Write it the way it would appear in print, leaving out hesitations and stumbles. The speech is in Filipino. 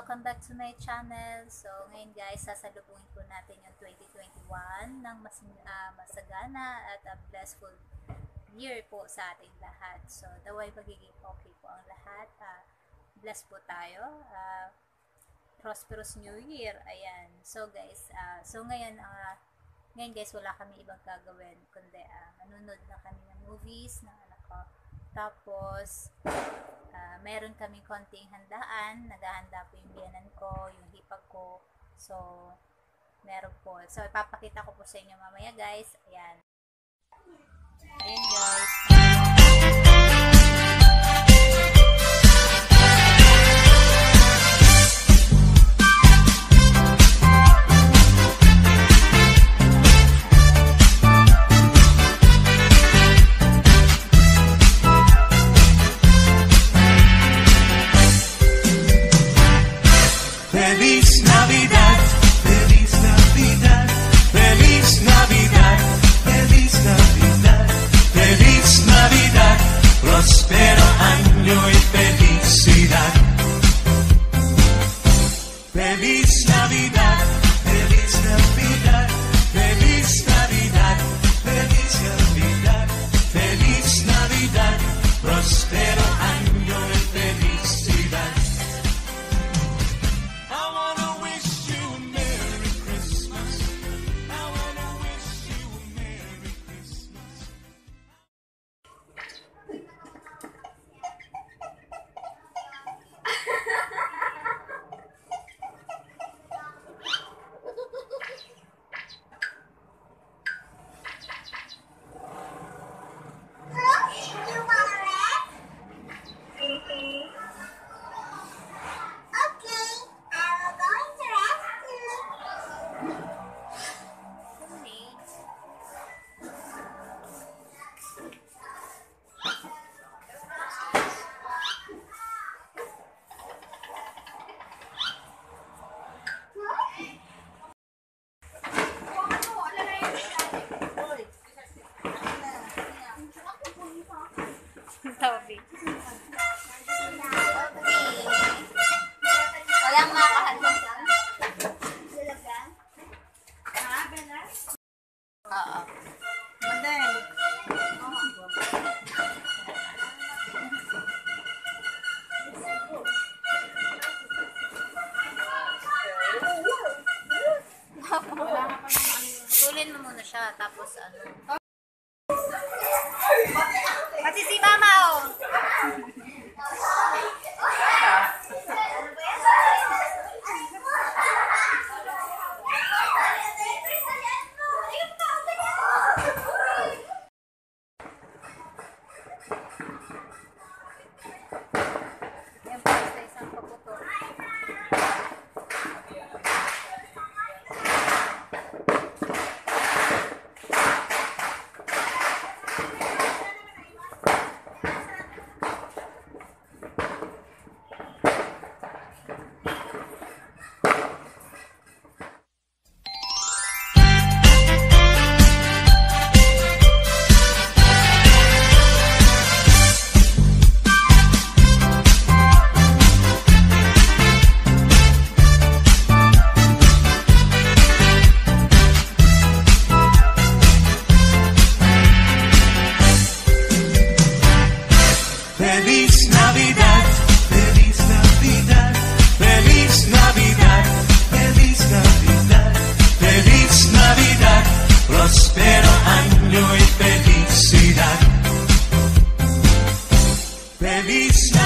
welcome back to my channel. So, ngayon guys, sasalubungin po natin yung 2021 ng masagana at a blissful year po sa ating lahat. So, daway magiging okay po ang lahat. Bless po tayo. Prosperous New Year. Ayan. So guys, ngayon guys, wala kami ibang gagawin kundi manunod na kami ng movies ng anak ko. Tapos, meron kami konting handaan. Naghahanda po yung biyanan ko, yung hipag ko. So, meron po. So, ipapakita ko po sa inyo mamaya guys. Ayan. Ayan guys. Feliz Navidad, Feliz Navidad, Feliz Navidad, Feliz Navidad, Feliz Navidad, prospero año y felicidad. Feliz Navidad, Feliz Navidad, Feliz Navidad, Feliz Navidad, Feliz Navidad, prospero año y felicidad. Toby. Walang makakahalong dyan. Ha, Benas? Oo. Madal. Tulin mo muna siya, tapos ano. Pati si Mama, oh. Yan po, isang paputo. Feliz Navidad, Feliz Navidad, Feliz Navidad, Feliz Navidad, Feliz Navidad, prospero año y felicidad. Feliz Navidad.